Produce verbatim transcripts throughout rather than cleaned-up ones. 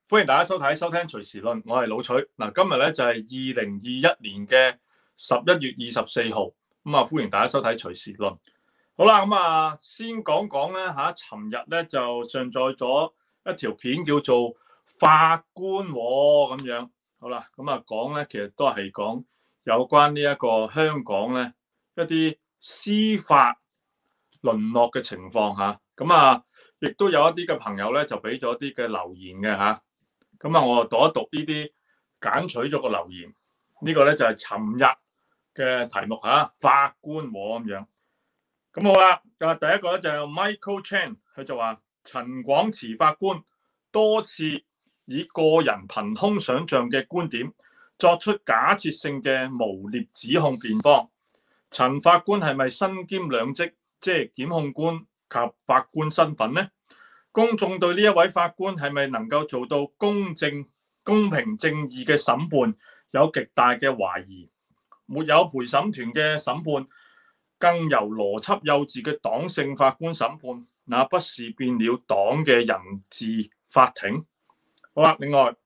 歡迎大家收睇收聽隨時論，我係老徐。嗱，今日咧就係二零二一年嘅十一月二十四號，咁啊歡迎大家收睇隨時論。好啦，咁啊先講講咧吓，尋日咧就上載咗一條片叫做法官咁樣。好啦，咁啊講咧，其實都係講有關呢一個香港咧一啲司法淪落嘅情況吓。咁啊，亦都有一啲嘅朋友咧就俾咗啲嘅留言嘅吓。咁啊，我讀一讀呢啲揀取咗個留言，這個、呢個咧就係尋日嘅題目嚇，法官喎咁樣。咁好啦，啊第一個咧就係 Michael Chan，佢就話陳廣池法官多次以個人憑空想像嘅觀點作出假設性嘅誣衊指控辯方。陳法官係咪身兼兩職，即係檢控官及法官身份呢？公眾對呢一位法官係咪能夠做到公正、公平、正義嘅審判有極大嘅懷疑。沒有陪審團嘅審判，更由邏輯幼稚嘅黨性法官審判，那不是變了黨嘅人治法庭？好啦，另外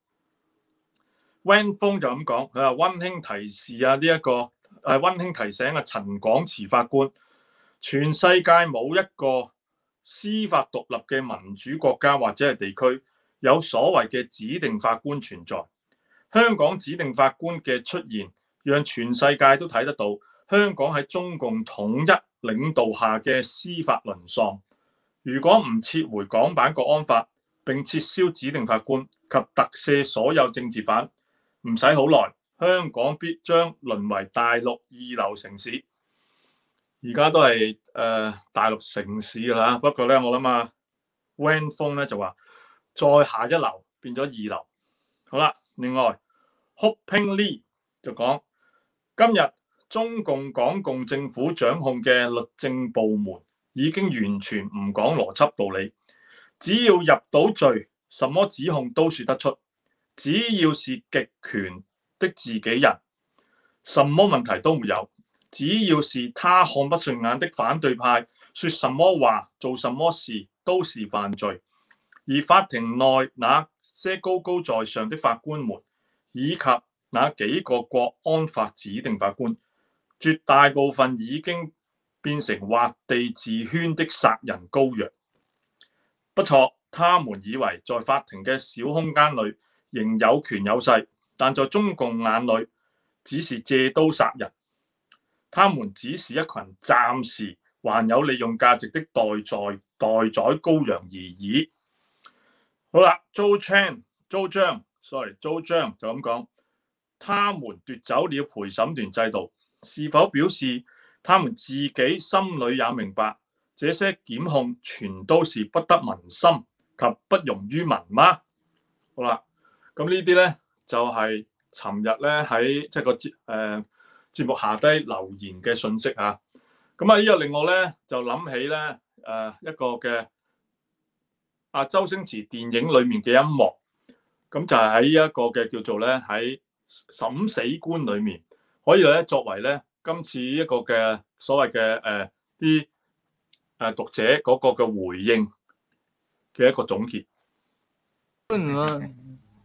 Wen 峰就咁講，佢話溫馨提示啊，呢、這、一個誒溫馨提醒啊，陳廣池法官，全世界冇一個司法獨立嘅民主國家或者係地區有所謂嘅指定法官存在。香港指定法官嘅出現，讓全世界都睇得到香港喺中共統一領導下嘅司法淪喪。如果唔撤回港版國安法並撤銷指定法官及特赦所有政治犯，唔使好耐，香港必將淪為大陸二流城市。而家都係誒、呃、大陸城市㗎啦，不過咧我諗啊 Wen 峰咧就話再下一流變咗二流。好啦，另外 Hoping Lee 就講今日中共港共政府掌控嘅律政部門已經完全唔講邏輯道理，只要入到罪，什麼指控都說得出，只要是極權的自己人，什麼問題都沒有。只要是他看不順眼的反對派，說什麼話、做什麼事都是犯罪。而法庭內那些高高在上的法官們，以及那幾個國安法指定法官，絕大部分已經變成劃地自圈的殺人羔羊。不錯，他們以為在法庭嘅小空間裏仍有權有勢，但在中共眼裏只是借刀殺人。他們只是一群暫時還有利用價值的待宰待宰羔羊而已。好啦，周 Chan、周張，sorry， 周張就咁講，他們奪走了陪審團制度，是否表示他們自己心裏也明白，這些檢控全都是不得民心及不容於民嗎？好啦，咁呢啲咧就係尋日咧喺即係個節誒。節目下低留言嘅信息啊，咁啊呢個令我咧就諗起咧誒、呃、一個嘅阿周星馳電影裏面嘅一幕，咁就係喺一個嘅叫做咧喺審死官裏面，可以咧作為咧今次一個嘅所謂嘅誒啲誒讀者嗰個嘅回應嘅一個總結。 官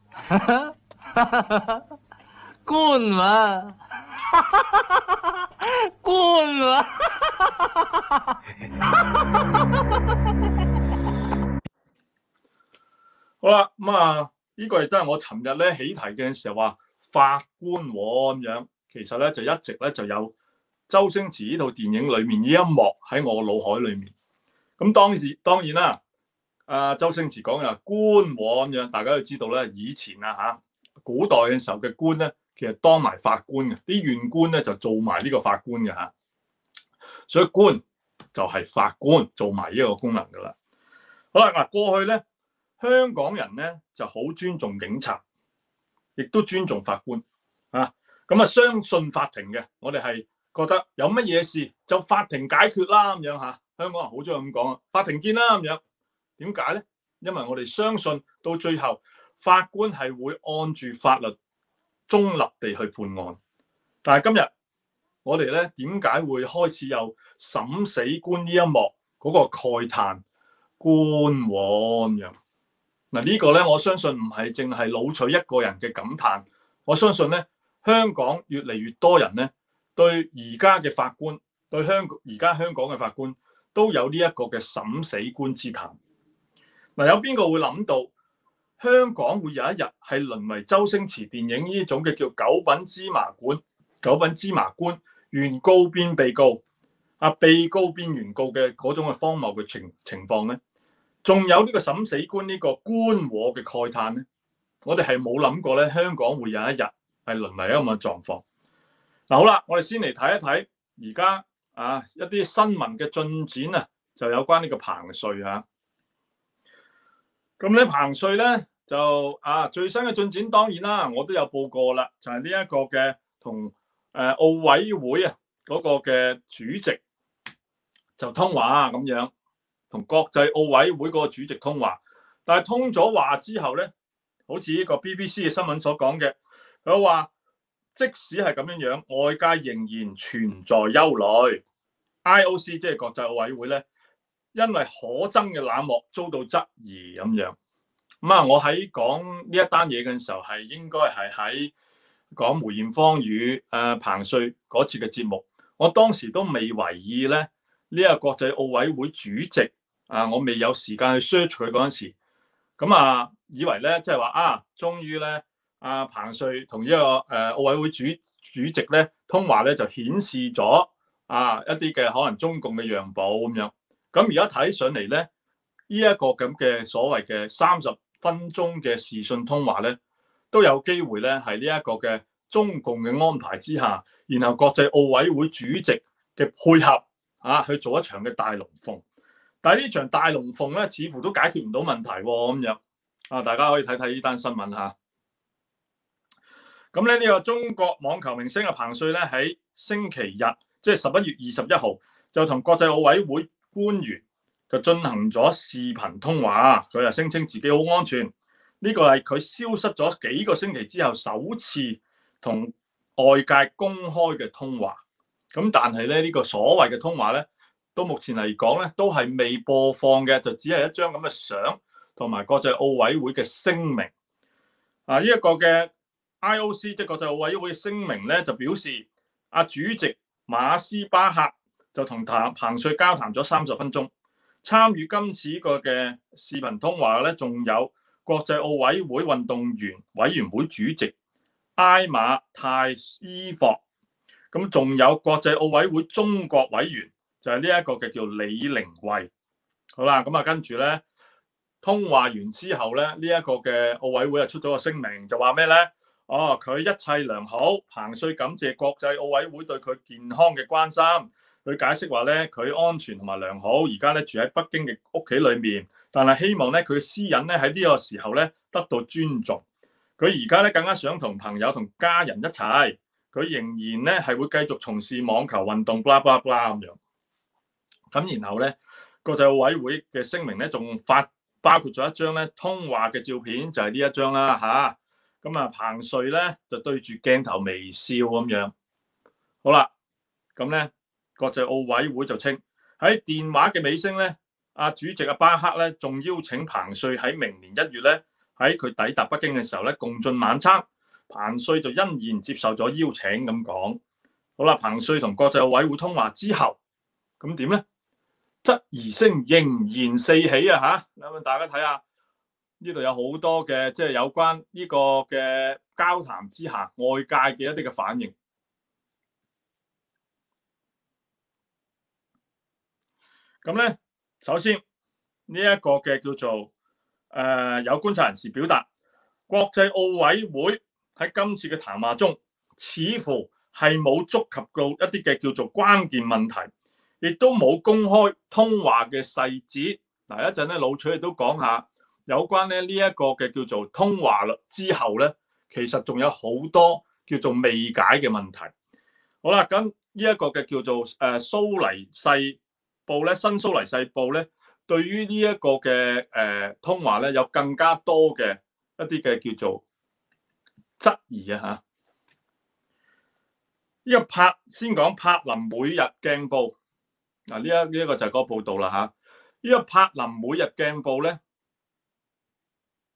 官嘛。官啊！ 好啦，咁啊，呢個亦都係我尋日咧起題嘅時候話法官咁樣，其實咧就一直咧就有周星馳呢套電影裏面呢一幕喺我腦海裏面。咁當時當然啦，啊周星馳講嘅官咁樣，大家都知道咧，以前啊吓古代嘅時候嘅官咧。其實當埋法官嘅，啲縣官咧就做埋呢個法官嘅吓，所以官就係法官做埋呢個功能噶啦。好啦，嗱過去咧，香港人咧就好尊重警察，亦都尊重法官啊。咁啊，相信法庭嘅，我哋係覺得有乜嘢事就法庭解決啦咁樣吓。香港人好中意咁講啊，法庭見啦咁樣。點解咧？因為我哋相信到最後，法官係會按住法律中立地去判案，但係今日我哋咧點解會開始有審死官呢一幕嗰個慨嘆官喎咁樣？ 嗱，呢個咧，我相信唔係淨係老取一個人嘅感嘆，我相信咧，香港越嚟越多人咧對而家嘅法官，對香而家香港嘅法官都有呢一個嘅審死官之談。嗱，有邊個會諗到香港會有一日係淪為周星馳電影呢種嘅叫九品芝麻官、九品芝麻官，原告變被告，啊被告變原告嘅嗰種嘅荒謬嘅情情況咧？仲有呢個審死官呢個官禍嘅慨嘆咧，我哋係冇諗過咧，香港會有一日係淪為一個咁嘅狀況。嗱，好啦，我哋先嚟睇一睇而家啊一啲新聞嘅進展啊，就有關呢個彭帥嚇。咁咧彭帥咧就啊最新嘅進展當然啦，我都有報過啦，就係呢一個嘅同誒奧委會啊嗰個嘅主席就通話咁樣。同國際奧委會嗰個主席通話，但係通咗話之後咧，好似呢個 B B C 嘅新聞所講嘅，佢話即使係咁樣樣，外界仍然存在憂慮。I O C 即係國際奧委會咧，因為可憎嘅冷漠遭到質疑咁樣。咁啊，我喺講呢一單嘢嘅時候，係應該係喺講梅艷芳與誒彭帥嗰次嘅節目，我當時都未為意咧呢個國際奧委會主席。啊！我未有時間去 search 佢嗰陣時，咁啊，以為咧即係話啊，終於咧，阿彭帥同呢個誒奧委會主主席咧通話咧，就顯示咗啊一啲嘅可能中共嘅讓步咁樣。咁而家睇上嚟咧，呢一個咁嘅所謂嘅三十分鐘嘅視訊通話咧，都有機會咧係呢一個嘅中共嘅安排之下，然後國際奧委會主席嘅配合啊去做一場嘅大龍鳳。但係呢場大龍鳳咧，似乎都解決唔到問題喎，咁樣啊！大家可以睇睇呢單新聞嚇。咁咧呢個中國網球明星嘅彭帥咧，喺星期日，即係十一月二十一號，就同國際奧委會官員就進行咗視頻通話。佢又聲稱自己好安全。呢個係佢消失咗幾個星期之後首次同外界公開嘅通話。咁但係咧呢個所謂嘅通話咧，到目前嚟講咧，都係未播放嘅，就只係一張咁嘅相，同埋國際奧委會嘅聲明。啊，呢一個嘅 I O C 即係國際奧委會嘅聲明咧，就表示阿主席馬斯巴赫就同彭彭帥交談咗三十分鐘。參與今次個嘅視頻通話咧，仲有國際奧委會運動員委員會主席埃馬泰伊霍，咁仲有國際奧委會中國委員。就係呢一個嘅叫李玲慧。好啦，咁啊跟住咧通話完之後咧，呢、這、一個嘅奧委會啊出咗個聲明，就話咩咧？哦，佢一切良好，彭帥感謝國際奧委會對佢健康嘅關心。佢解釋話咧，佢安全同埋良好，而家咧住喺北京嘅屋企裏面，但係希望咧佢嘅私隱咧喺呢個時候咧得到尊重。佢而家咧更加想同朋友同家人一齊，佢仍然咧係會繼續從事網球運動，blah blah blah咁樣。咁然後咧，國際奧委會嘅聲明咧，仲發包括咗一張咧通話嘅照片，就係呢一張啦嚇。咁啊，彭帥咧就對住鏡頭微笑咁樣。好啦，咁咧國際奧委會就稱喺電話嘅尾聲咧，阿主席阿巴克咧仲邀請彭帥喺明年一月咧喺佢抵達北京嘅時候咧共進晚餐。彭帥就欣然接受咗邀請咁講。好啦，彭帥同國際奧委會通話之後，咁點咧？質疑聲仍然四起啊！嚇，咁大家睇下呢度有好多嘅即係有關呢個嘅交談之下，外界嘅一啲嘅反應。咁咧，首先呢一個嘅叫做誒、呃、有觀察人士表達，國際奧委會喺今次嘅談話中，似乎係冇觸及到一啲嘅叫做關鍵問題。亦都冇公開通話嘅細節。嗱，一陣咧老徐亦都講下有關咧呢一個嘅叫做通話啦之後咧，其實仲有好多叫做未解嘅問題。好啦，咁呢一個嘅叫做誒蘇黎世報咧，新蘇黎世報咧，對於呢一個嘅誒通話咧，有更加多嘅一啲嘅叫做質疑啊嚇。呢個柏先講柏林每日鏡報。嗱，呢一呢一個就係嗰個報道啦嚇。呢個柏林每日鏡報咧，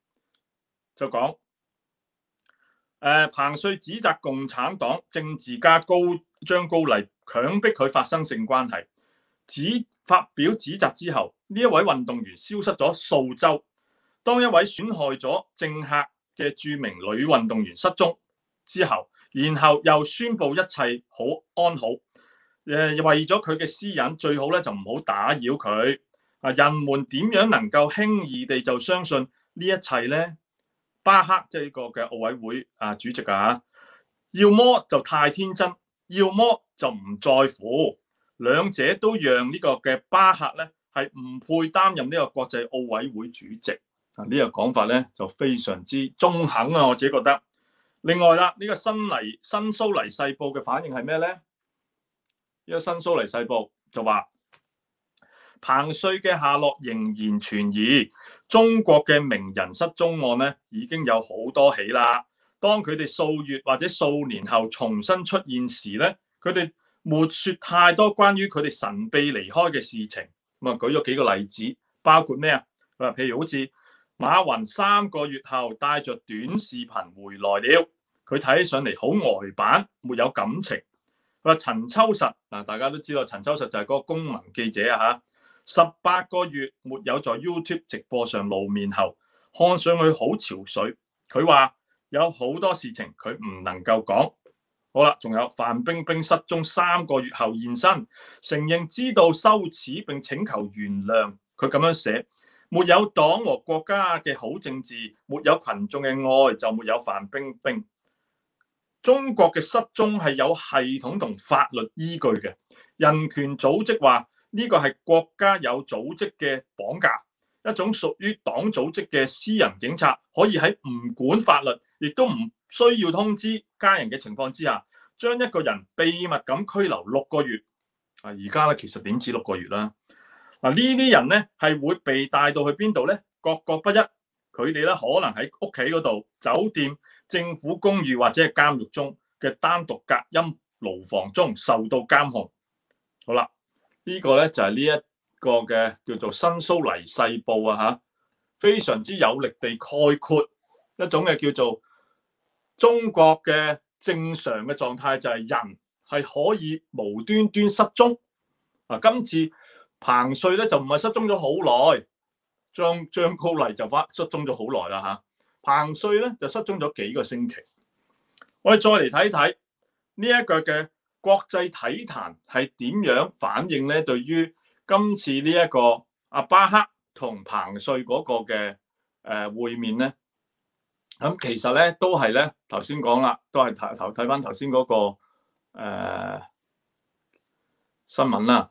就講。誒彭帥指責共產黨政治家高張高麗強迫佢發生性關係，指發表指責之後，呢一位運動員消失咗數週。當一位損害咗政客嘅著名女運動員失蹤之後，然後又宣布一切好安好。誒為咗佢嘅私隱，最好咧就唔好打擾佢。啊，人們點樣能夠輕易地就相信呢一切呢？巴克即係呢個嘅奧委會啊主席啊，要麼就太天真，要麼就唔在乎，兩者都讓呢個嘅巴克咧係唔配擔任呢個國際奧委會主席啊！呢、這個講法咧就非常之中肯啊，我自己覺得。另外啦，呢、這個新黎新蘇黎世報嘅反應係咩咧？呢、這個新蘇黎世報就話，彭帥嘅下落仍然存疑。中國嘅名人失蹤案咧，已經有好多起啦。當佢哋數月或者數年後重新出現時咧，佢哋沒說太多關於佢哋神秘離開嘅事情。咁啊，舉咗幾個例子，包括咩啊？嗱，譬如好似馬雲三個月後帶着短視頻回來了，佢睇起上嚟好呆板，沒有感情。佢話陳秋實嗱，大家都知道陳秋實就係嗰個公民記者啊嚇。十八個月沒有在 YouTube 直播上露面後，看上去好憔悴。佢話有好多事情佢唔能夠講。好啦，仲有范冰冰失蹤三個月後現身，承認知道羞恥並請求原諒。佢咁樣寫：沒有黨和國家嘅好政治，沒有群眾嘅愛，就沒有范冰冰。中國嘅失蹤係有系統同法律依據嘅。人權組織話，呢個係國家有組織嘅綁架，一種屬於黨組織嘅私人警察，可以喺唔管法律，亦都唔需要通知家人嘅情況之下，將一個人秘密咁拘留六個月。啊，而家咧其實點止六個月啦。嗱，呢啲人咧係會被帶到去邊度咧？各國不一，佢哋咧可能喺屋企嗰度、酒店、政府公寓或者係監獄中嘅單獨隔音牢房中受到監控。好啦。呢個咧就係呢一個嘅叫做新蘇黎世報啊嚇，非常之有力地概括一種嘅叫做中國嘅正常嘅狀態，就係人係可以無端端失蹤。啊，今次彭帥咧就唔係失蹤咗好耐，張張高麗就翻失蹤咗好耐啦嚇。彭帥咧就失蹤咗幾個星期。我哋再嚟睇睇呢一個嘅國際體壇係點樣反應咧？對於今次呢一個阿巴克同彭帥嗰個嘅誒會面咧，咁其實咧都係咧頭先講啦，都係睇頭睇翻頭先嗰個誒、呃、新聞啦，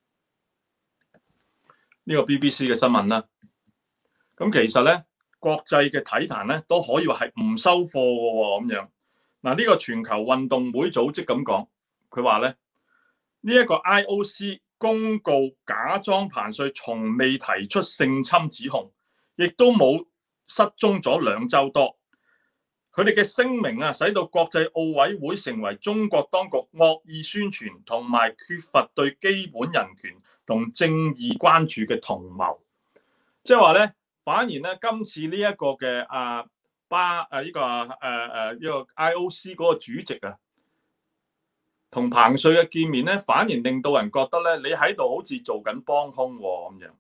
呢、這個 B B C 嘅新聞啦。咁其實咧國際嘅體壇咧都可以話係唔收貨嘅喎，咁樣嗱，呢個全球運動會組織咁講。佢話咧，呢一個 I O C 公告假裝彭帥從未提出性侵指控，亦都冇失蹤咗兩週多。佢哋嘅聲明啊，使到國際奧委會成為中國當局惡意宣傳同埋缺乏對基本人權同正義關注嘅同謀。即係話咧，反而咧今次呢一個嘅啊巴啊呢個啊誒誒呢個 I O C 嗰個主席啊，同彭帥嘅見面咧，反而令到人覺得咧，你喺度好似做緊幫兇喎咁樣。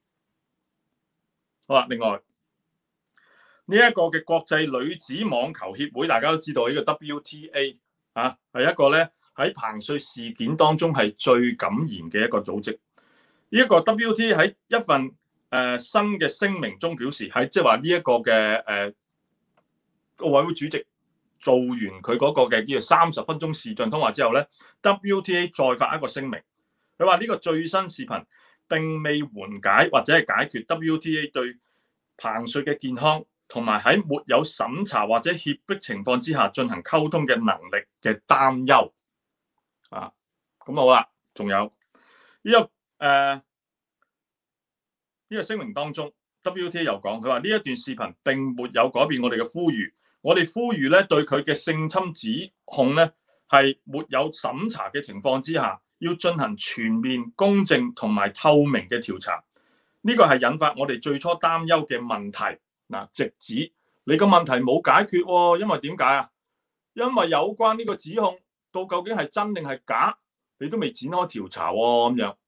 好啦，另外呢一個嘅國際女子網球協會，大家都知道呢個 W T A 啊，係一個咧喺彭帥事件當中係最敢言嘅一個組織。呢一個 W T A 喺一份誒新嘅聲明中表示，係即係話呢一個嘅誒奧委會主席做完佢嗰個嘅叫做三十分鐘視像通話之後咧 ，W T A 再發一個聲明，佢話呢個最新視頻並未緩解或者係解決 W T A 對彭帥嘅健康同埋喺沒有審查或者脅迫情況之下進行溝通嘅能力嘅擔憂。啊，咁好啦，仲有呢、這個誒呢、呃這個聲明當中 ，W T A 又講，佢話呢一段視頻並沒有改變我哋嘅呼籲。我哋呼籲咧，對佢嘅性侵指控咧，係沒有審查嘅情況之下，要進行全面、公正同埋透明嘅調查。呢個係引發我哋最初擔憂嘅問題。嗱，直指你個問題冇解決喎，因為點解啊？因為有關呢個指控到究竟係真定係假，你都未展開調查喎，咁樣。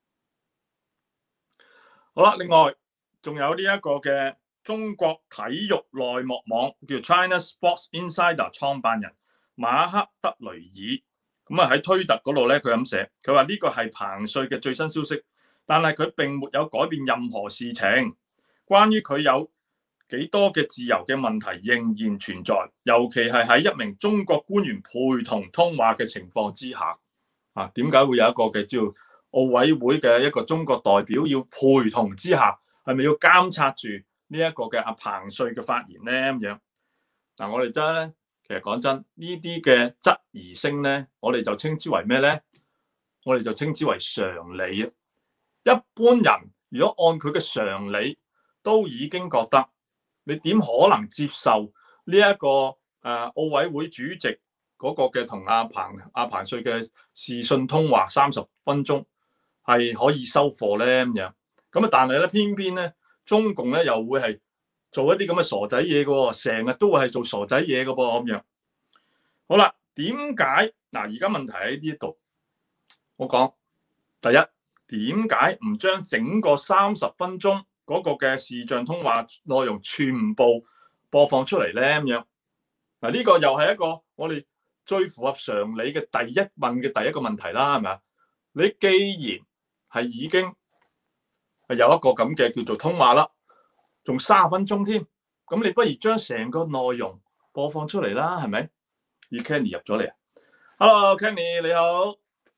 好啦，另外仲有呢一個嘅中國體育內幕網叫 China Sports Insider 創辦人馬克德雷爾，咁啊喺推特嗰度咧，佢咁寫，佢話呢個係彭帥嘅最新消息，但係佢並沒有改變任何事情。關於佢有幾多嘅自由嘅問題仍然存在，尤其係喺一名中國官員陪同通話嘅情況之下。啊，點解會有一個嘅叫奧委會嘅一個中國代表要陪同之下，係咪要監察住呢一個嘅阿彭帥嘅發言咧？咁樣嗱，我哋真係咧，其實講真，呢啲嘅質疑聲咧，我哋就稱之為咩咧？我哋就稱之為常理啊！一般人如果按佢嘅常理，都已經覺得你點可能接受呢、這、一個誒、呃、奧委會主席嗰個嘅同阿彭阿彭帥嘅視訊通話三十分鐘係可以收貨咧？咁樣咁啊，但係咧偏偏咧中共咧又會係做一啲咁嘅傻仔嘢嘅喎，成日都會係做傻仔嘢嘅噃咁樣。好啦，點解嗱？而家問題喺呢度，我講第一，點解唔將整個三十分鐘嗰個嘅視像通話內容全部播放出嚟咧？咁樣嗱，呢個又係一個我哋最符合常理嘅第一問嘅第一個問題啦，係咪啊？你既然係已經係有一個咁嘅叫做通話啦，仲三十分鐘添，咁你不如將成個內容播放出嚟啦，係咪？而 Kenny 入咗嚟啊 ，Hello Kenny 你好。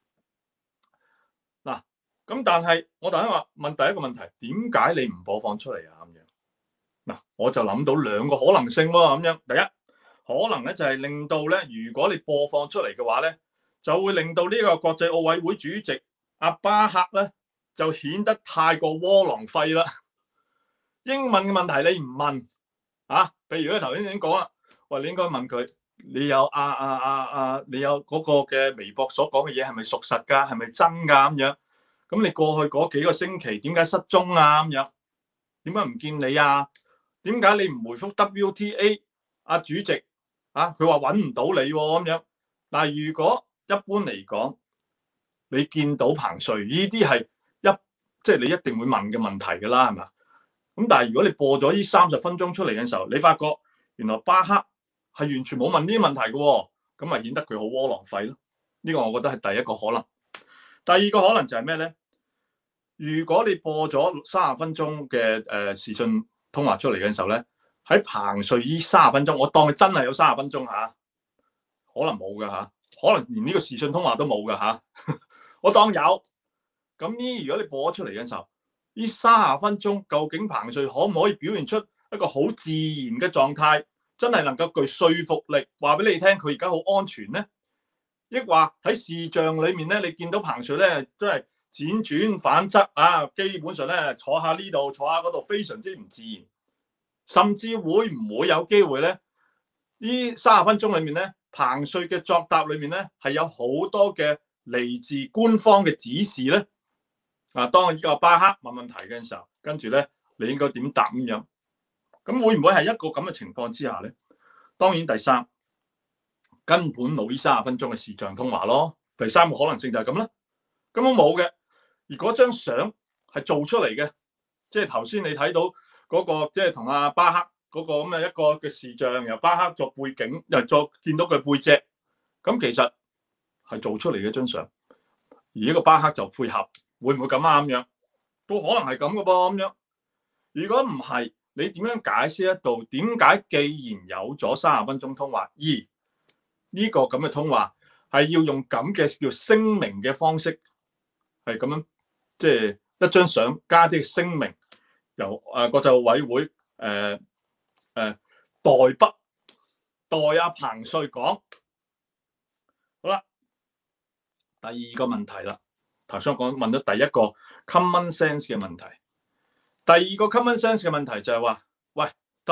嗱，咁但係我頭先話問第一個問題，點解你唔播放出嚟啊？咁樣嗱，我就諗到兩個可能性喎。咁樣第一可能咧就係令到咧，如果你播放出嚟嘅話咧，就會令到呢個國際奧委會主席阿巴克咧就顯得太過窩囊廢啦。英文嘅問題你唔問啊？譬如咧頭先已經講啦，喂，你應該問佢。你有啊啊啊啊！你有嗰個嘅微博所講嘅嘢係咪屬實㗎？係咪真㗎？咁樣咁你過去嗰幾個星期點解失蹤啊？咁樣點解唔見你啊？點解你唔回覆 W T A 阿主席啊？佢話揾唔到你喎咁樣。嗱，如果一般嚟講，你見到彭帥呢啲係一即係你一定會問嘅問題㗎啦，係嘛？咁但係如果你播咗呢三十分鐘出嚟嘅時候，你發覺原來巴克係完全冇問呢啲問題嘅喎，咁咪顯得佢好窩囊廢咯。呢個我覺得係第一個可能。第二個可能就係咩咧？如果你播咗三十分鐘嘅誒視訊通話出嚟嘅時候咧，喺彭帥呢三十分鐘，我當佢真係有三十分鐘嚇，可能冇㗎嚇，可能連呢個視訊通話都冇㗎嚇，我當有。咁呢，如果你播咗出嚟嘅時候，呢三十分鐘究竟彭帥可唔可以表現出一個好自然嘅狀態？真係能夠具說服力，話俾你聽佢而家好安全咧，抑或喺視像裏面咧，你見到彭帥咧，真係輾轉反側啊，基本上咧坐下呢度，坐下嗰度，非常之唔自然，甚至會唔會有機會咧？呢三十分鐘裏面咧，彭帥嘅作答裏面咧，係有好多嘅嚟自官方嘅指示咧。啊，當呢個巴克問問題嘅時候，跟住咧，你應該點答咁樣？咁會唔會係一個咁嘅情況之下咧？當然第三根本冇呢三十分鐘嘅視像通話咯。第三個可能性就係咁啦，根本冇嘅。而嗰張相係做出嚟嘅，即係頭先你睇到嗰、那個即係同阿巴克嗰個咁嘅一個嘅視像，由巴克作背景，又作見到佢背脊，咁其實係做出嚟嘅張相。而呢個巴克就配合，會唔會咁啱樣？都可能係咁嘅噃咁樣。如果唔係，你點樣解釋得到？點解既然有咗三十分鐘通話，而呢個咁嘅通話係要用咁嘅叫聲明嘅方式，係咁樣，即係一張相加啲聲明，由誒國際奧委會誒誒代筆代阿彭帥講。好啦，第二個問題啦，頭先我講問咗第一個 common sense 嘅問題。第二個 common sense 嘅問題就係話，喂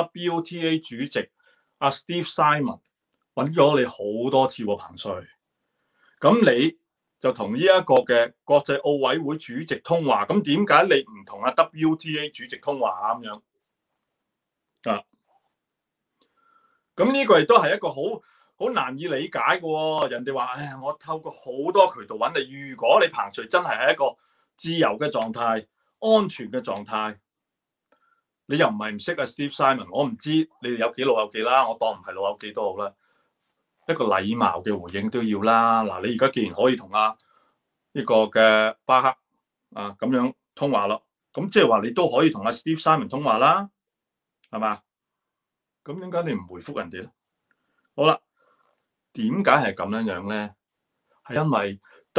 W T A 主席阿 Steve Simon 揾咗你好多次喎，彭帥，咁你就同呢一個嘅國際奧委會主席通話，咁點解你唔同阿 W T A 主席通話咁樣啊？ 咁呢個亦都係一個好好難以理解嘅喎。人哋話：唉，我透過好多渠道揾你。如果你彭帥真係喺一個自由嘅狀態、安全嘅狀態，你又唔係唔識啊 Steve Simon， 我唔知你哋有幾老友記啦，我當唔係老友記都好啦。一個禮貌嘅回應都要啦。嗱，你而家既然可以同啊呢個嘅巴克啊咁樣通話咯，咁即係話你都可以同阿 Steve Simon 通話啦，係嘛？咁點解你唔回覆人哋咧？好啦，點解係咁樣樣咧？係因為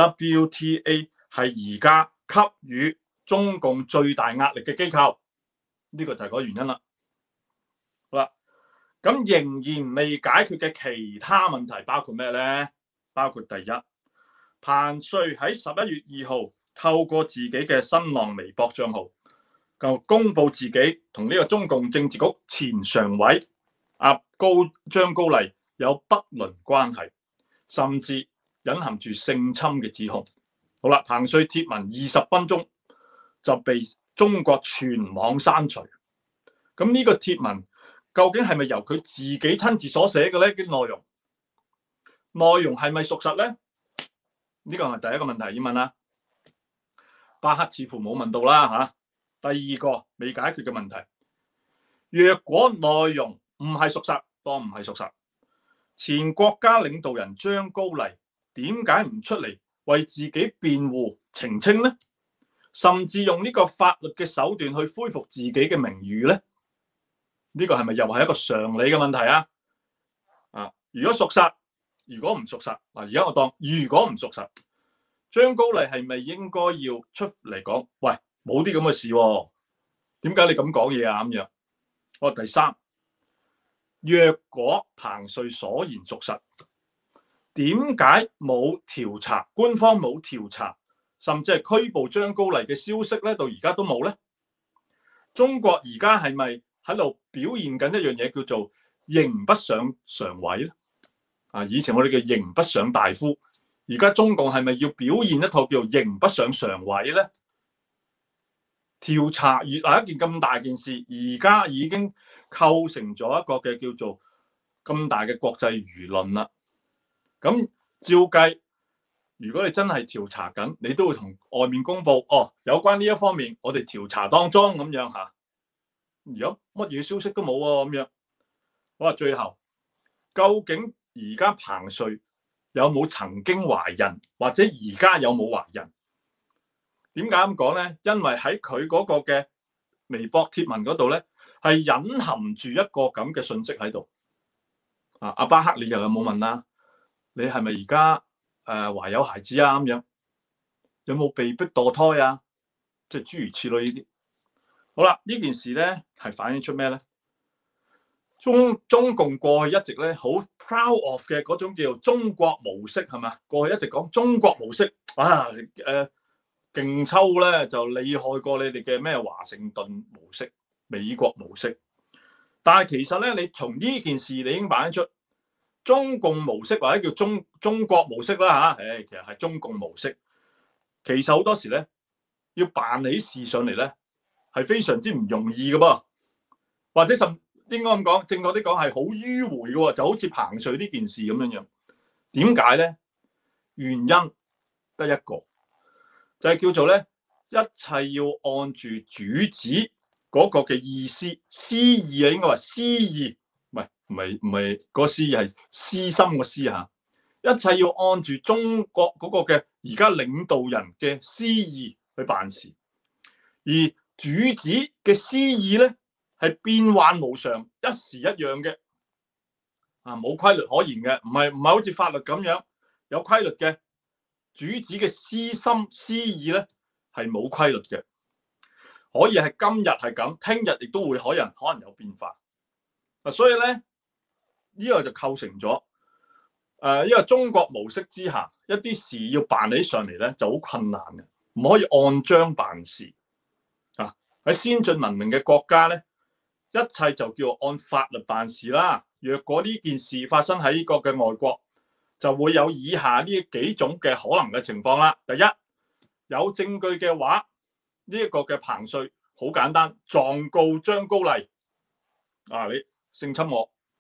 W T A 係而家給予中共最大壓力嘅機構，呢個就係嗰個原因啦。好啦，咁仍然未解決嘅其他問題包括咩咧？包括第一，彭帥喺十一月二號透過自己嘅新浪微博帳號，就公佈自己同呢個中共政治局前常委阿高張高麗有不倫關係，甚至隱含住性侵嘅指控。好啦，彭帥貼文二十分鐘就被中國全網刪除。咁呢個貼文究竟係咪由佢自己親自所寫嘅咧？啲內容內容係咪屬實咧？呢個係第一個問題要問啦。巴克似乎冇問到啦嚇。第二個未解決嘅問題，若果內容唔係屬實，當唔係屬實，前國家領導人張高麗點解唔出嚟為自己辯護澄清呢？甚至用呢個法律嘅手段去恢復自己嘅名譽呢？呢個係咪又係一個常理嘅問題啊？啊，如果屬實，如果唔屬實，嗱，而家我當如果唔屬實，張高麗係咪應該要出嚟講？喂，冇啲咁嘅事喎，點解你咁講嘢啊？咁樣，我第三，若果彭帥所言屬實，點解冇調查？官方冇調查，甚至係拘捕張高麗嘅消息咧，到而家都冇咧？中國而家係咪喺度表現緊一樣嘢叫做刑不上常委咧？啊，以前我哋叫刑不上大夫，而家中共係咪要表現一套叫做刑不上常委咧？調查越係一件咁大件事，而家已經構成咗一個嘅叫做咁大嘅國際輿論啦。咁照計，如果你真係調查緊，你都會同外面公佈哦，有關呢一方面，我哋調查當中咁樣嚇。而家乜嘢消息都冇喎，咁樣。好啦，最後究竟而家彭帥有冇曾經懷孕，或者而家有冇懷孕？點解咁講咧？因為喺佢嗰個嘅微博貼文嗰度咧，係隱含住一個咁嘅信息喺度。啊，阿巴克，你又有冇問啦？你係咪而家誒懷有孩子啊？咁樣有冇被逼墮胎啊？即係諸如此類呢啲。好啦，呢件事咧係反映出咩咧？中中共過去一直咧好 proud of 嘅嗰種叫做中國模式係嘛？過去一直講中國模式啊，誒、呃、勁抽咧就厲害過你哋嘅咩華盛頓模式、美國模式。但係其實咧，你從呢件事你已經反映出中共模式或者叫中中國模式啦嚇，誒其實係中共模式。其實好多時咧要辦起事上嚟咧係非常之唔容易嘅噃，或者甚應該咁講，正確啲講係好迂迴嘅喎，就好似彭帥呢件事咁樣樣。點解咧？原因得一個，就係叫做咧一切要按住主旨嗰個嘅意思，私意啊，應該話私意，唔係唔係唔係嗰個私意係私心個私嚇。一切要按住中國嗰個嘅而家領導人嘅私意去辦事，而主旨嘅私意咧係變幻無常，一時一樣嘅，啊冇規律可言嘅，唔係唔係好似法律咁樣有規律嘅。主旨嘅私心私意咧係冇規律嘅，可以係今日係咁，聽日亦都會可能可能有變化。啊，所以咧呢個就構成咗誒，因為中國模式之下，一啲事要辦起上嚟咧就好困難嘅，唔可以按章辦事。啊，喺先進文明嘅國家咧，一切就叫做按法律辦事啦。若果呢件事發生喺呢個嘅外國，就會有以下呢幾種嘅可能嘅情況啦。第一，有證據嘅話，呢、這、一個嘅彭帥好簡單，狀告張高麗啊，你性侵我，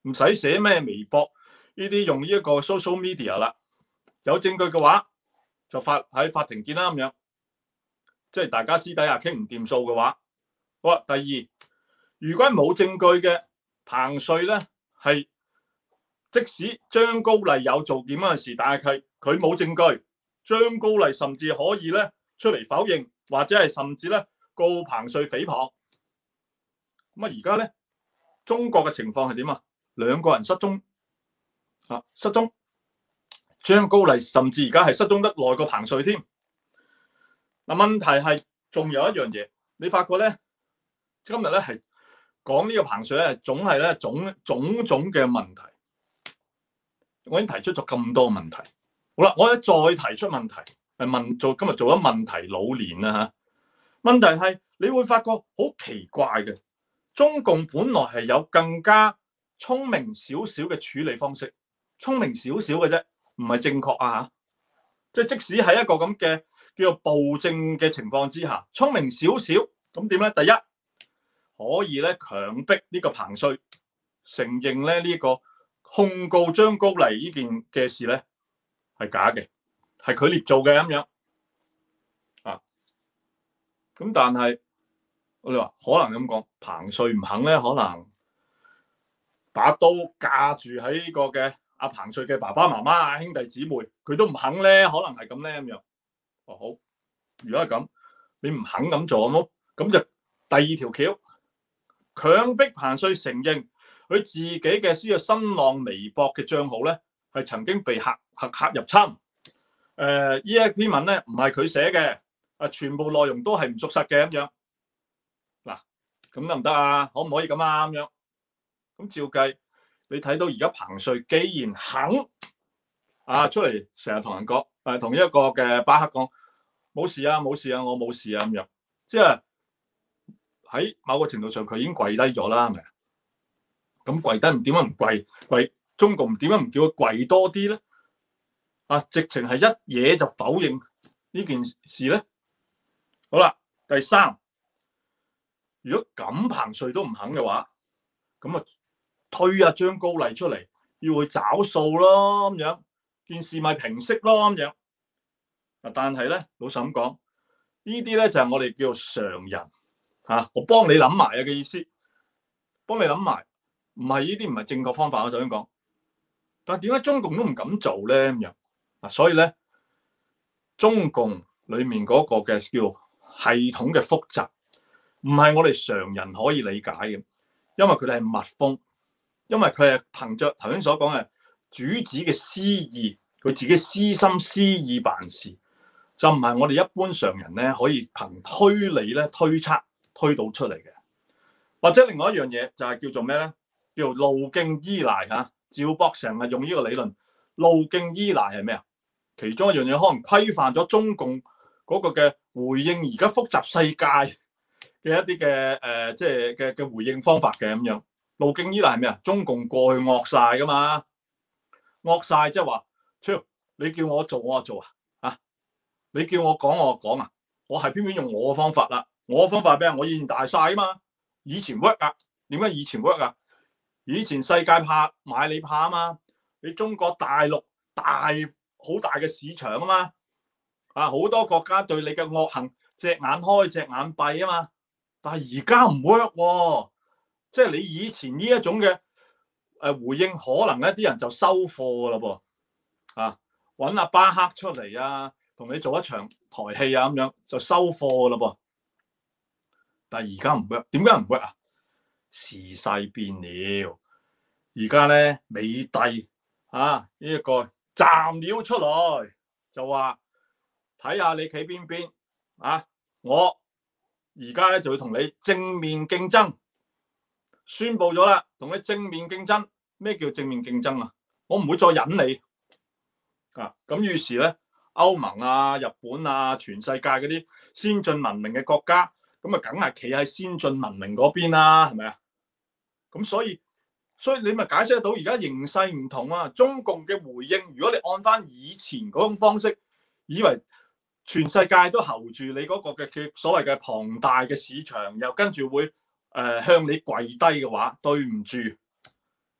唔使寫咩微博呢啲用呢一個 social media 啦。有證據嘅話就法喺法庭見啦咁樣，即係大家私底下傾唔掂數嘅話。好啦，第二，如果冇證據嘅，彭帥咧係即使張高麗有做檢嗰陣時，但係佢佢冇證據，張高麗甚至可以咧出嚟否認，或者係甚至咧告彭帥誹謗。咁啊而家咧中國嘅情況係點啊？兩個人失蹤啊，失蹤，張高麗甚至而家係失蹤得耐過彭帥添。嗱，問題係仲有一樣嘢，你發覺咧今日咧係講呢個彭帥咧，總係咧種種種嘅問題。我已經提出咗咁多問題，好啦，我咧再提出問題，係問做今日做咗問題老年啦吓。問題係你會發覺好奇怪嘅，中共本來係有更加聰明少少嘅處理方式，聰明少少嘅啫，唔係正確啊吓。即係即使喺一個咁嘅叫做暴政嘅情況之下，聰明少少，咁點咧？第一，可以咧強迫呢個彭帥承認咧呢個控告張高麗呢件嘅事咧係假嘅，係佢捏造嘅咁樣啊。咁但係我哋話可能咁講，彭帥唔肯咧，可能把刀架住喺呢個嘅阿彭帥嘅爸爸媽媽兄弟姊妹，佢都唔肯咧，可能係咁咧咁樣。哦好，如果係咁，你唔肯咁做咁，咁就第二條橋，強迫彭帥承認佢自己嘅呢個新浪微博嘅帳號咧，係曾經被黑黑客入侵。誒、呃，呢一篇文咧唔係佢寫嘅，啊，全部內容都係唔屬實嘅咁樣。嗱，咁得唔得啊？可唔可以咁啊？咁樣，咁照計，你睇到而家彭帥既然肯啊出嚟成日同人講，誒同一個嘅巴克講冇事啊冇事啊我冇事啊咁樣，即係喺某個程度上佢已經跪低咗啦，係咪？咁跪低唔點解唔跪？跪中共點解唔叫佢跪多啲咧？啊，直情係一嘢就否認呢件事咧。好啦，第三，如果咁彭帥都唔肯嘅話，咁啊推阿張高麗出嚟，要去找數咯，咁樣件事咪平息咯，咁樣。嗱，但係咧，老實咁講，呢啲咧就係我哋叫做常人嚇，我幫你諗埋啊嘅意思，幫你諗埋。唔係呢啲唔係正確方法，我首先講。但係點解中共都唔敢做咧？咁樣嗱，所以咧，中共裡面嗰個嘅叫系統嘅複雜，唔係我哋常人可以理解嘅，因為佢哋係蜜蜂，因為佢係憑着頭先所講嘅主子嘅私意，佢自己私心私意辦事，就唔係我哋一般常人咧可以憑推理咧推測推到出嚟嘅。或者另外一樣嘢就係叫做咩咧？叫做路徑依賴嚇，趙博成係用呢個理論。路徑依賴係咩啊？其中一樣嘢可能規範咗中共嗰個嘅回應而家複雜世界嘅一啲嘅誒，即係嘅嘅回應方法嘅咁樣。路徑依賴係咩啊？中共過去惡晒噶嘛，惡晒即係話，超你叫我做我就做啊，啊你叫我講我就講啊，我係偏偏用我嘅方法啦，我嘅方法係咩啊？我以前大晒啊嘛，以前 work 啊，點解以前 work 啊？以前世界怕買你怕啊嘛，你中國大陸大好大嘅市場啊嘛，啊好多國家對你嘅惡行隻眼開隻眼閉啊嘛，但係而家唔 work 喎，即係你以前呢一種嘅誒回應，可能一啲人就收貨噶啦噃，啊揾阿巴克出嚟啊，同你做一場台戲啊咁樣就收貨噶啦噃，但係而家唔 work，點解唔 work 啊？時勢變了，而家咧美帝啊呢一個站料出來就話睇下你企邊邊啊！我而家咧就要同你正面競爭，宣佈咗啦，同你正面競爭。咩叫正面競爭啊？我唔會再忍你啊！咁於是咧，歐盟啊、日本啊、全世界嗰啲先進文明嘅國家，咁啊梗係企喺先進文明嗰邊啦，係咪啊？咁所以，所以你咪解釋得到而家形勢唔同啊！中共嘅回應，如果你按翻以前嗰種方式，以為全世界都候住你嗰個嘅嘅所謂嘅龐大嘅市場，又跟住會誒、呃、向你跪低嘅話，對唔住，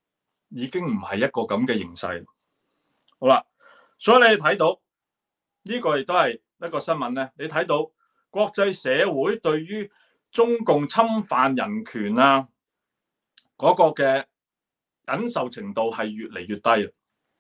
已經唔係一個咁嘅形勢。好啦，所以你睇到呢、這個亦都係一個新聞咧。你睇到國際社會對於中共侵犯人權啊嗰、那個嘅忍受程度係越嚟越低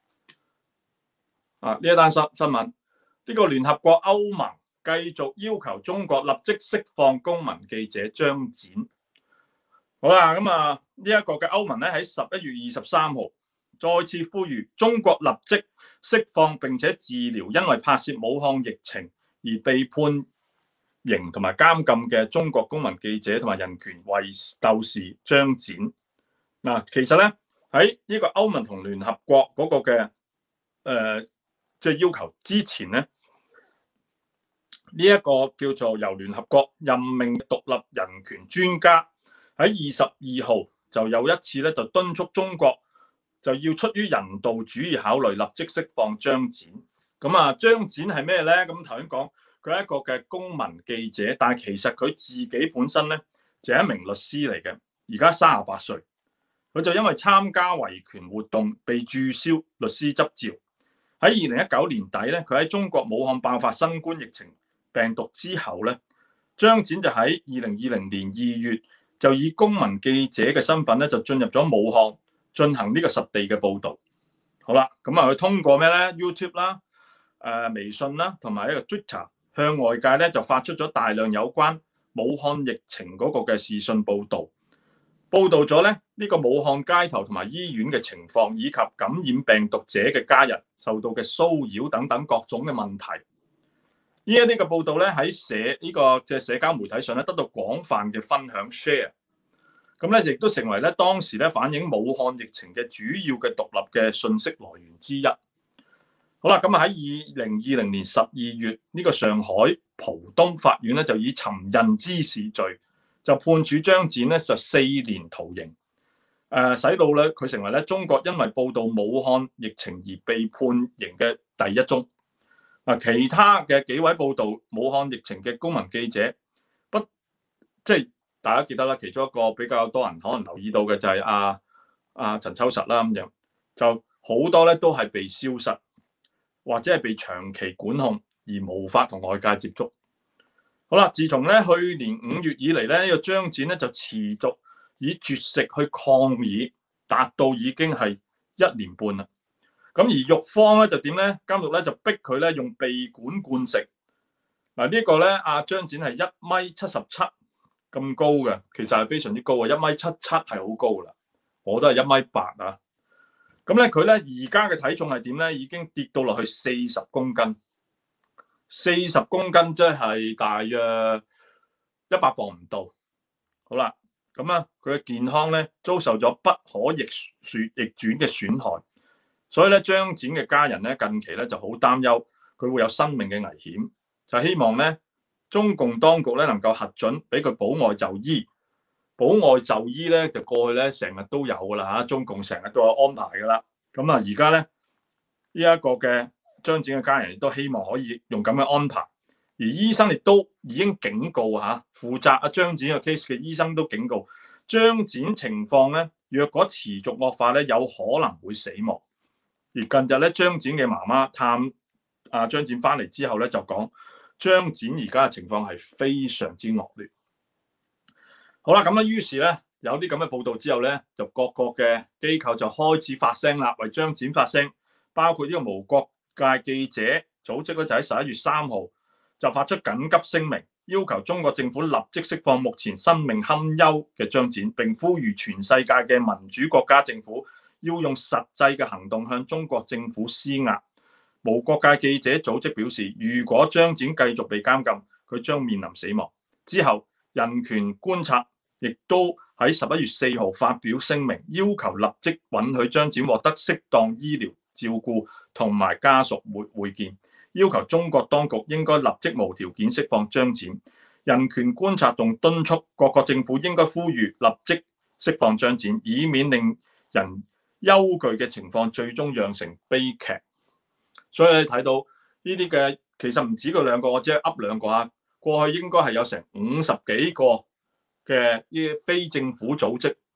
啊！呢一單新新聞，呢、這個聯合國歐盟繼續要求中國立即釋放公民記者張展。好啦，咁啊呢一個嘅歐盟咧喺十一月二十三號再次呼籲中國立即釋放並且治療因為拍攝武漢疫情而被判刑同埋監禁嘅中國公民記者同埋人權衛鬥士張展。嗱、啊，其實咧喺呢個歐盟同聯合國嗰個嘅誒即係要求之前咧，呢、這、一個叫做由聯合國任命獨立人權專家喺二十二號就有一次咧就敦促中國就要出於人道主義考慮立即釋放張展。咁啊，張展係咩咧？咁頭先講佢係一個嘅公民記者，但係其實佢自己本身咧就係一名律師嚟嘅，而家三十八歲。佢就因為參加維權活動被註銷律師執照。喺二零一九年底咧，佢喺中國武漢爆發新冠疫情病毒之後咧，張展就喺二零二零年二月就以公民記者嘅身份咧就進入咗武漢進行呢個實地嘅報導。好啦，咁啊佢通過咩咧 ？YouTube 啦、誒、呃、微信啦，同埋一個 Twitter 向外界咧就發出咗大量有關武漢疫情嗰個嘅視訊報導。報道咗咧呢個武漢街頭同埋醫院嘅情況，以及感染病毒者嘅家人受到嘅騷擾等等各種嘅問題。呢一啲嘅報道咧喺社呢個嘅社交媒體上咧得到廣泛嘅分享 share， 咁咧亦都成為咧當時咧反映武漢疫情嘅主要嘅獨立嘅信息來源之一。好啦，咁啊喺二零二零年十二月呢個上海浦東法院咧就以尋釁滋事罪，就判處張展咧就四年徒刑，誒、呃、使到咧佢成為咧中國因為報導武漢疫情而被判刑嘅第一宗。嗱，其他嘅幾位報導武漢疫情嘅公民記者，不即係大家記得啦，其中一個比較多人可能留意到嘅就係阿阿陳秋實啦，咁樣就好多咧都係被消失，或者係被長期管控而無法同外界接觸。好啦，自從咧去年五月以嚟咧，呢、這個張展咧就持續以絕食去抗議，達到已經係一年半啦。咁而獄方咧就點咧？監獄咧就逼佢咧用鼻管灌食。嗱、這個、呢個咧，阿張展係一米七十七咁高嘅，其實係非常之高啊！一米七七係好高啦，我都係一米八啊。咁咧佢咧而家嘅體重係點咧？已經跌到落去四十公斤。四十公斤即係大約一百磅唔到。好啦，咁啊，佢嘅健康咧遭受咗不可逆轉逆轉嘅損害，所以咧張展嘅家人咧近期咧就好擔憂佢會有生命嘅危險，就希望咧中共當局咧能夠核准俾佢保外就醫。保外就醫咧就過去咧成日都有噶啦嚇，中共成日都有安排噶啦。咁啊而家咧呢一、這個嘅張展嘅家人亦都希望可以用咁嘅安排，而醫生亦都已經警告嚇，負責阿張展嘅 case 嘅醫生都警告張展情況咧，若果持續惡化咧，有可能會死亡。而近日咧，張展嘅媽媽探阿張展翻嚟之後咧，就講張展而家嘅情況係非常之惡劣。好啦，咁咧於是咧有啲咁嘅報道之後咧，就各個嘅機構就開始發聲啦，為張展發聲，包括呢個無國界記者組織咧，就喺十一月三號就發出緊急聲明，要求中國政府立即釋放目前生命堪憂嘅張展，並呼籲全世界嘅民主國家政府要用實際嘅行動向中國政府施壓。無國界記者組織表示，如果張展繼續被監禁，佢將面臨死亡。之後，人權觀察亦都喺十一月四號發表聲明，要求立即允許張展獲得適當醫療照顧同埋家屬會會見，要求中國當局應該立即無條件釋放張展。人權觀察仲敦促各國政府應該呼籲立即釋放張展，以免令人憂懼嘅情況最終釀成悲劇。所以你睇到呢啲嘅，其實唔止佢兩個，我只係噏兩個啊。過去應該係有成五十幾個嘅呢啲非政府組織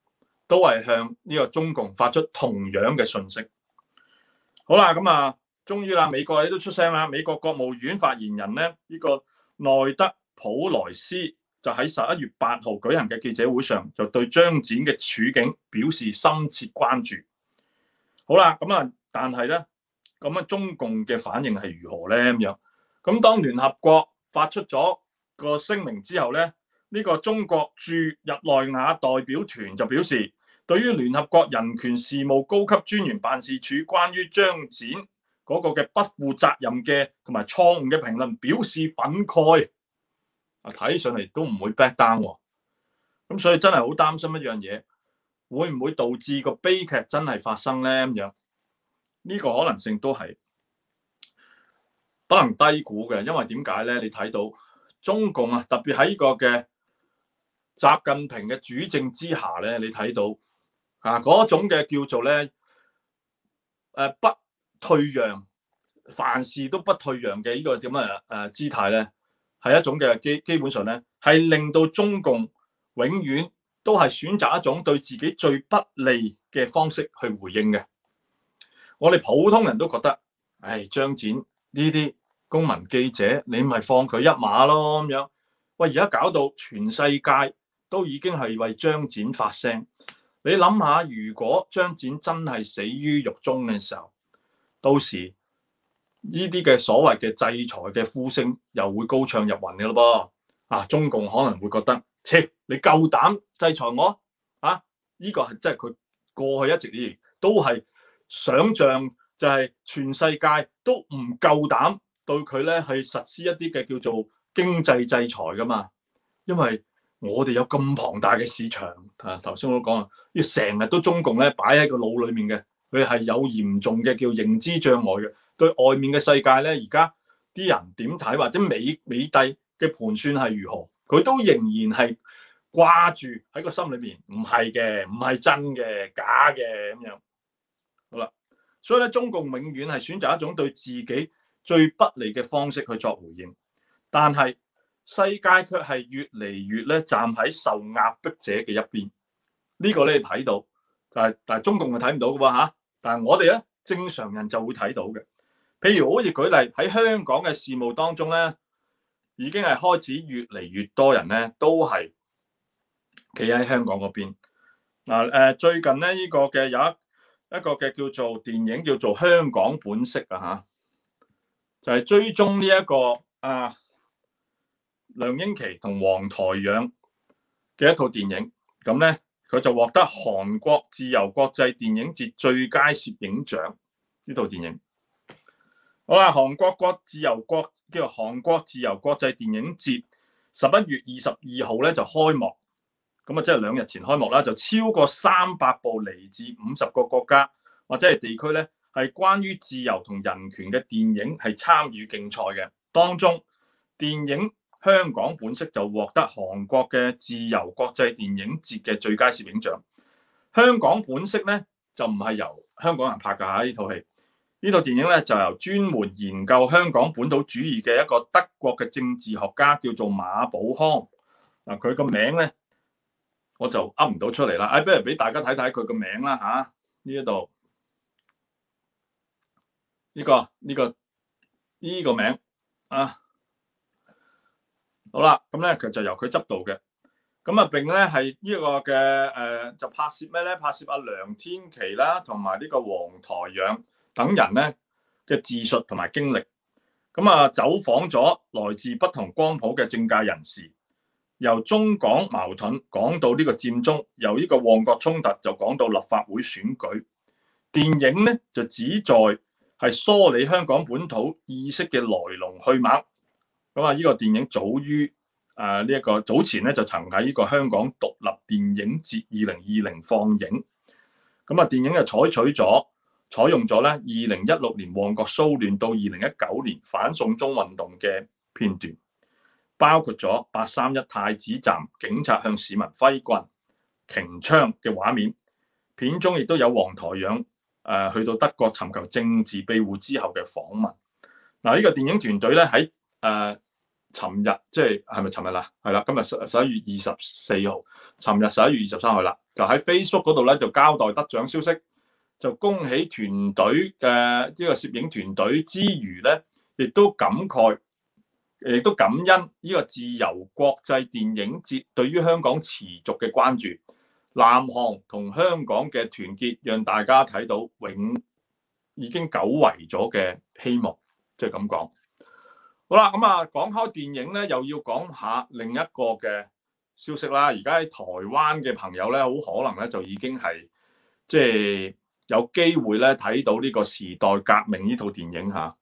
都係向呢個中共發出同樣嘅訊息。好啦，咁啊，終於啦，美國你都出聲啦。美國國務院發言人咧，呢、這個內德普萊斯就喺十一月八號舉行嘅記者會上，就對張展嘅處境表示深切關注。好啦，咁啊，但係咧，咁啊，中共嘅反應係如何咧？咁樣，咁當聯合國發出咗個聲明之後咧，呢、這個中國駐日內瓦代表團就表示，對於聯合國人權事務高級專員辦事處關於張展嗰個嘅不負責任嘅同埋錯誤嘅評論表示憤慨。啊，睇上嚟都唔會 back down 喎。咁所以真係好擔心一樣嘢，會唔會導致個悲劇真係發生咧？咁樣呢個可能性都係不能低估嘅，因為點解咧？你睇到中共啊，特別喺呢個嘅習近平嘅主政之下咧，你睇到啊嗰種嘅叫做咧誒不退讓，凡事都不退讓嘅呢個咁嘅誒姿態咧，係一種嘅基基本上咧係令到中共永遠都係選擇一種對自己最不利嘅方式去回應嘅。我哋普通人都覺得，唉，張展呢啲公民記者，你咪放佢一馬咯咁樣。喂，而家搞到全世界都已經係為張展發聲。你諗下，如果張展真係死於獄中嘅時候，到時呢啲嘅所謂嘅制裁嘅呼聲又會高唱入雲嘅咯噃。啊，中共可能會覺得，切，你夠膽制裁我啊？呢、這個係即係佢過去一直以嚟都係想像，就係全世界都唔夠膽對佢咧去實施一啲嘅叫做經濟制裁噶嘛。因為我哋有咁龐大嘅市場，啊頭先我都講啊，要成日都中共咧擺喺個腦裡面嘅，佢係有嚴重嘅叫認知障礙嘅。對外面嘅世界咧，而家啲人點睇，或者美美帝嘅盤算係如何，佢都仍然係掛住喺個心裏面，唔係嘅，唔係真嘅，假嘅咁樣。好啦，所以咧，中共永遠係選擇一種對自己最不利嘅方式去作回應，但係世界卻係越嚟越咧站喺受壓迫者嘅一邊。呢個咧睇到，但係但係中共係睇唔到嘅喎嚇，但係我哋咧正常人就會睇到嘅。譬如好似舉例喺香港嘅事務當中咧，已經係開始越嚟越多人咧都係企喺香港嗰邊。嗱誒，最近咧呢個嘅有一一個嘅叫做電影叫做《香港本色》啊嚇，就係追蹤呢一個啊梁英琦同黃台仰嘅一套電影。咁咧佢就獲得韓國自由國際電影節最佳攝影獎呢套電影。好啦，韓國國自由國叫做韓國自由國際電影節，十一月二十二號咧就開幕，咁啊即係兩日前開幕啦，就超過三百部嚟自五十個國家或者係地區咧，係關於自由同人權嘅電影係參與競賽嘅。當中電影《香港本色》就獲得韓國嘅自由國際電影節嘅最佳攝影獎。《香港本色》咧就唔係由香港人拍㗎嚇，呢套戲。呢套電影咧就由專門研究香港本土主義嘅一個德國嘅政治學家叫做馬寶康。嗱，佢個名咧我就噏唔到出嚟啦。哎，不如俾大家睇睇佢個名啦嚇。呢一度呢個呢個呢個名啊，好啦，咁咧佢就由佢執導嘅。咁啊並咧係呢個嘅誒、呃、就拍攝咩咧？拍攝阿梁天琦啦，同埋呢個黃台仰等人咧嘅自述同埋經歷，咁啊走訪咗來自不同光譜嘅政界人士，由中港矛盾講到呢個佔中，由呢個旺角衝突就講到立法會選舉。電影咧就旨在係梳理香港本土意識嘅來龍去脈。咁啊，呢個電影早於誒呢一個早前咧就曾喺呢個香港獨立電影節二零二零放映。咁啊，電影就採取咗。採用咗咧二零一六年旺角騷亂到二零一九年反送中運動嘅片段，包括咗八三一太子站警察向市民揮棍、擎槍嘅畫面。片中亦都有黃台仰誒、呃、去到德國尋求政治庇護之後嘅訪問。嗱、呃，呢、這個電影團隊咧喺誒尋日即係係咪尋日啦？係啦，今日十十一月二十四號，尋日十一月二十三號啦，就喺 Facebook 嗰度咧就交代得獎消息，就恭喜團隊嘅呢個攝影團隊之餘咧，亦都感慨，亦都感恩呢個自由國際電影節對於香港持續嘅關注，南韓同香港嘅團結，讓大家睇到永已經久違咗嘅希望，即係咁講。好啦，咁啊講開電影咧，又要講下另一個嘅消息啦。而家喺台灣嘅朋友咧，好可能咧就已經係即係有機會咧睇到呢個時代革命呢套電影嚇。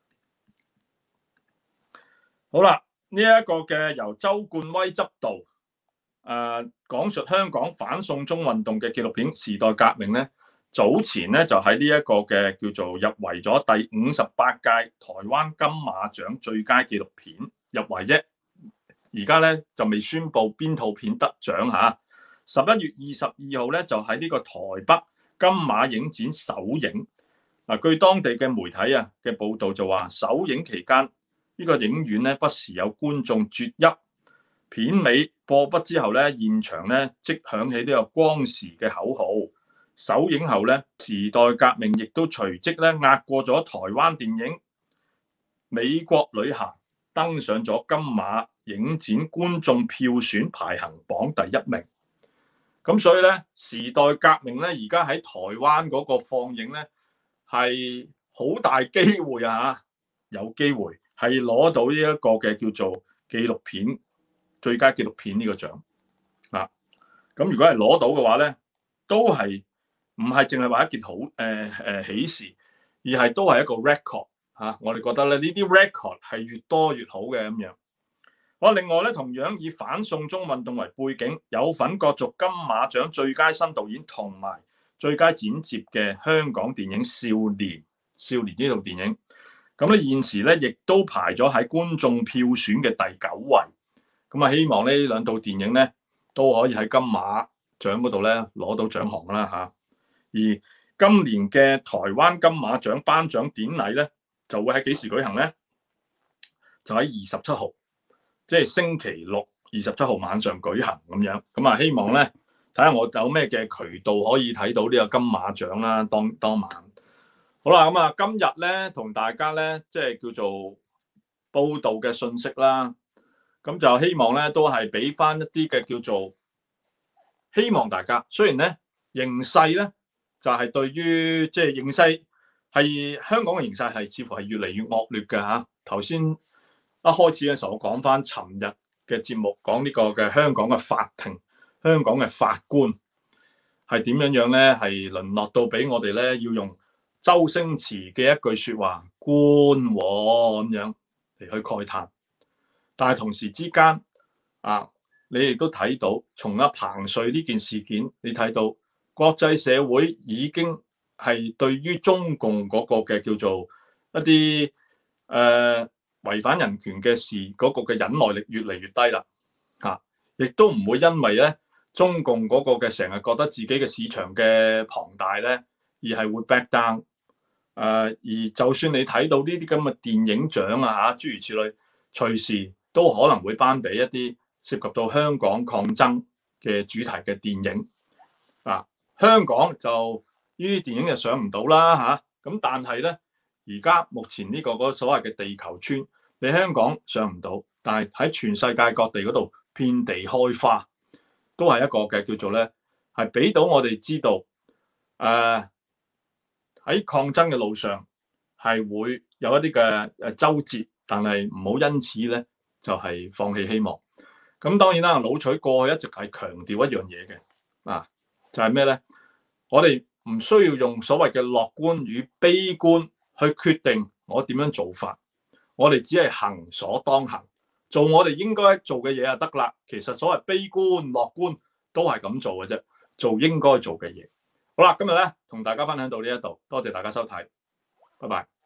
好啦，呢、這、一個嘅由周冠威執導，誒、呃、講述香港反送中運動嘅紀錄片《時代革命》咧，早前咧就喺呢一個嘅叫做入圍咗第五十八屆台灣金馬獎最佳紀錄片入圍啫。而家咧就未宣布邊套片得獎嚇。十一月二十二號咧就喺呢個台北金馬影展首映。嗱，據當地嘅媒體啊嘅報導就話，首映期間，呢個影院咧不時有觀眾啜泣，片尾播畢之後咧，現場咧即響起呢個光時嘅口號。首映後咧，時代革命亦都隨即咧壓過咗台灣電影《美國女孩》，登上咗金馬影展觀眾票選排行榜第一名。咁所以咧，時代革命咧而家喺台灣嗰個放映咧係好大機會啊！有機會係攞到呢一個嘅叫做紀錄片最佳紀錄片呢個獎啊！咁如果係攞到嘅話咧，都係唔係淨係話一件好誒誒、呃、喜事，而係都係一個 record 嚇、啊。我哋覺得咧呢啲 record 係越多越好嘅咁樣。我另外咧同樣以反送中運動為背景，有份角逐金馬獎最佳新導演同埋最佳剪接嘅香港電影《少年》少年呢套電影。咁咧現時咧亦都排咗喺觀眾票選嘅第九位，咁啊希望呢兩套電影咧都可以喺金馬獎嗰度咧攞到獎項啦嚇。而今年嘅台灣金馬獎頒獎典禮咧就會喺幾時舉行咧？就喺二十七號，即係星期六二十七號晚上舉行咁樣。咁啊希望咧睇下我有咩嘅渠道可以睇到呢個金馬獎啦，當當晚。好啦，咁啊，今日咧同大家咧即係叫做報道嘅信息啦，咁就希望咧都係俾翻一啲嘅叫做希望大家。雖然咧形勢咧就係、是、對於即係形勢係香港嘅形勢係似乎係越嚟越惡劣嘅嚇。頭先一開始嘅時候我講翻尋日嘅節目，講呢個嘅香港嘅法庭、香港嘅法官係點樣樣咧，係淪落到俾我哋咧要用周星馳嘅一句説話官喎咁樣嚟去慨嘆，但係同時之間啊，你亦都睇到從阿彭帥呢件事件，你睇到國際社會已經係對於中共嗰個嘅叫做一啲誒、呃、違反人權嘅事嗰個嘅忍耐力越嚟越低啦嚇，亦都唔會因為咧中共嗰個嘅成日覺得自己嘅市場嘅龐大咧，而係會 back down。誒、呃，而就算你睇到呢啲咁嘅電影獎啊嚇，諸如此類，隨時都可能會頒俾一啲涉及到香港抗爭嘅主題嘅電影啊。香港就呢啲電影就上唔到啦嚇，咁、啊、但係咧，而家目前呢個嗰所謂嘅地球村，你香港上唔到，但係喺全世界各地嗰度遍地開花，都係一個嘅叫做咧，係俾到我哋知道誒。呃喺抗爭嘅路上係會有一啲嘅誒周折，但係唔好因此咧就係、是、放棄希望。咁當然啦，老徐過去一直係強調一樣嘢嘅，啊就係咩咧？我哋唔需要用所謂嘅樂觀與悲觀去決定我點樣做法，我哋只係行所當行，做我哋應該做嘅嘢就得啦。其實所謂悲觀樂觀都係咁做嘅啫，做應該做嘅嘢。好啦，今日咧同大家分享到呢一度，多謝大家收睇，拜拜。